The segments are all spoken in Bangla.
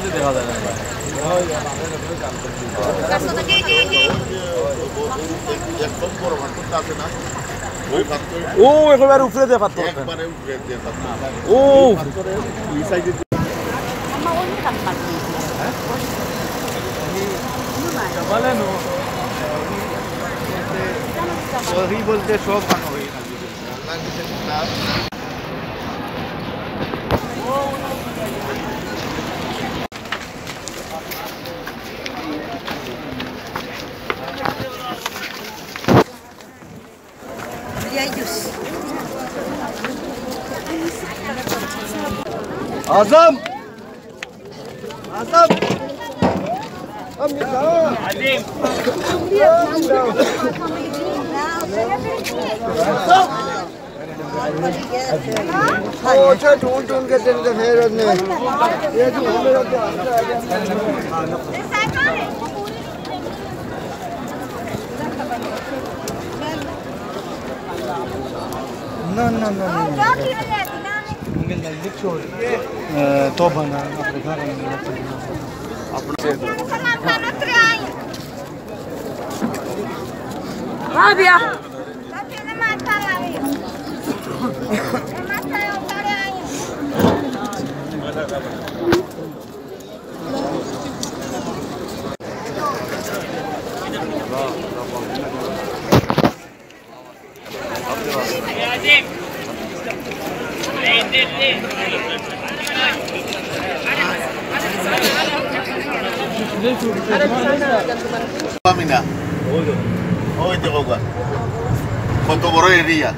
দেখা যায় না ও একেবারে উপরে দিয়ে পাথর ও বলতে সব ভালো হয়ে आजम आजम अच्छा ढूंढ ढूंढ के चलते फिर ये जो ना ना ना तो बना हाँ भैया Mina, hoy te goga. Cuánto borro el día.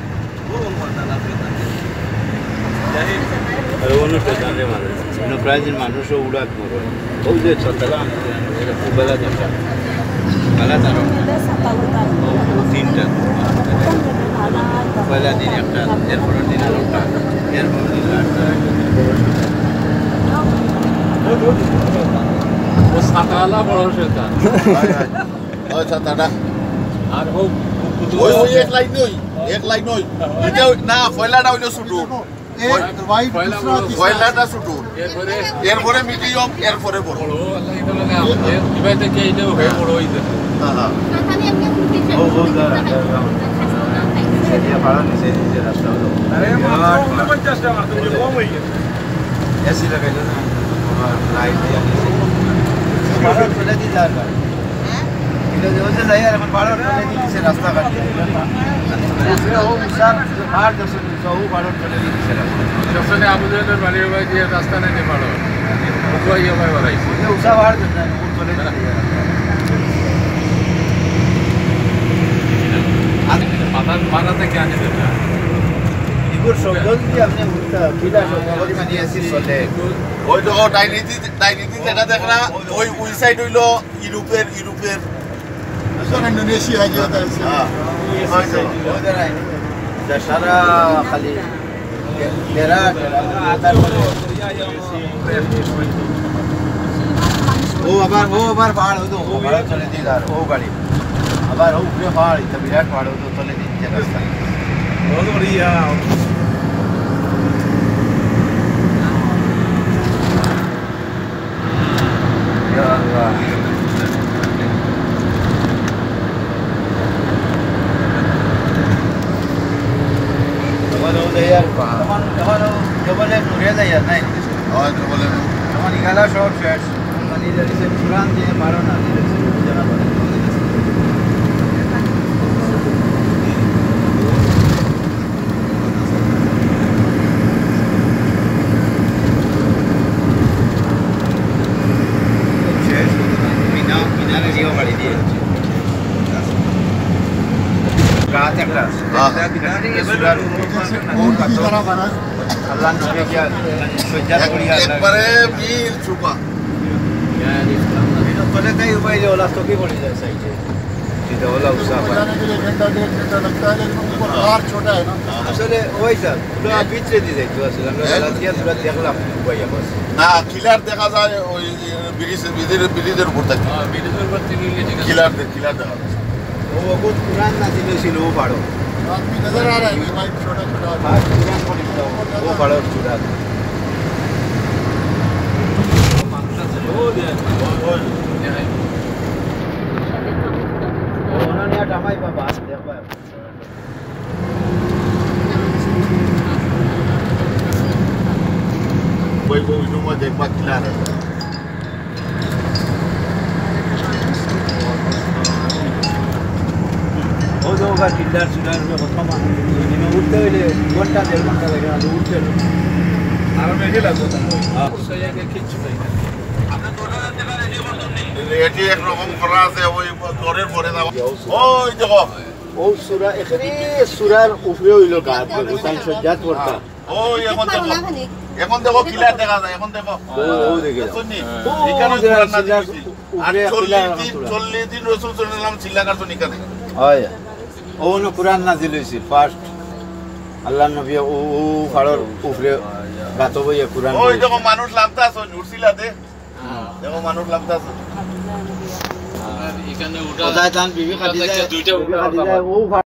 Pero bueno, te dan de madre. No traen manos o urat moro. Hoy de chatala, era kubala de chat. Bala taro. Tinta. Bala din একটা এরপর দিন আলোটা এরপর দিন আটটা ও সাতালা বড় শয়তান ওই ছাতাটা আর হোক ওই ওই এক লাইন নই এটা না ফয়লাটা হইলো ছোট ফয়লাটা ছোট এরপরে মিডিয়াম এরপরে বড় আল্লাহ ইতালা ইবাই থেকে এইটাও হয়ে বড় হইছে হ্যাঁ ও দাঁড়া সেদিয়া ভাড়া নিচে নিচে রাস্তা হলো আরে 50 টাকা তুমি কম হই গেছে এসি লাগাইলো না লাইট দিয়া নিচে ভাড়া ফেলে দিলার হ্যাঁ এটা যে যাই আর এখন ভাড়া ফেলে দিছে রাস্তা কাটতে এটা ও মুসার ভাড় দছে সব ভাড়া ফেলে দিছে রাস্তা আবুদের বাড়ির ভাই দিয়ে রাস্তা নেই ভাড়া ওই ভাই বাড়াইছে উসা ভাড় দেন ও চলে মাথাতে কে আনে দেবে ইগুর শব্দ দিয়ে আপনি উল্টা কিলা শব্দ বলি মানে এসি চলে ওই তো ডাইনিটি যেটা দেখরা ওই সাইড হইলো ইউরোপের আসলে ইন্দোনেশিয়া যেটা আছে হ্যাঁ ওই দাঁড়াই যা সারা খালি তেরা তারপরে ও আবার পাহাড় হতো ও ভাড়া চলে দিলার ও গাড়ি আবার উপরে পাহাড় এটা বিরাট পাহাড় হতো চলে দিচ্ছে রাস্তা বড়িয়া ইয়া আল্লাহ জবলে ঘুরে যাই আর নাই জবলে তখন ইগালা সব শেষ মানে যে পুরান দিয়ে মারো না জানা পারে একবারে মিল চুপা पहले कई उपाय जो वाला तो की पड़ी जाए सही है सीधा वाला उसका और छोटा है ना আসলে ওই স্যার পুরো পিছলে দিয়ে যাইতো আসলে আমরা গালাতিয়া পুরো দেখলাম উপায় বস না কিলার দেখা যায় ওই ব্রিজের উপর থাকে হ্যাঁ ব্রিজের উপর থেকে কিলার দেখা যায় वो बहुत पुराना दिन ছিল ও পাড়ো आदमी नजर आ रहा है भाई छोटा हाँ पुरान पड़ी वो पाड़ो चूड़ा সময় দেখবা ক্লিয়ার ও যোগা টিল্লার সুলার কথা মানে উঠতে হইলে ঘন্টা 1.5 ঘন্টা লাগে আর উঠতে আর মেঘে লাগতো হ্যাঁ সেইয়াকে কিচ্ছু নাই এটি এক রকম করা আছে ওই দরের পরে দাও ওই দেখো ও সুরা এখানে সুরার উপরে হইলো গাছ গোসাই সজ্জাত করতা ওই এখন দেখো ক্লিয়ার দেখা যায় এখন দেখো ও দেখে শুননি এখানে কোরআন নাজিল আর 40 দিন রাসূল সাল্লাল্লাহু আলাইহি ওয়াসাল্লাম ছিলা করছেন এখানে হয় ও ন কোরআন নাজিল হইছে ফার্স্ট আল্লাহর নবী ও ফাড়র উপরে গাতো বইয়া কোরআন ওই দেখো মানুষ লামতাছ নুরসিলাতে দেখো মানুষ লামতাছ এখানে ওটা দান বিবি খাদিজা ও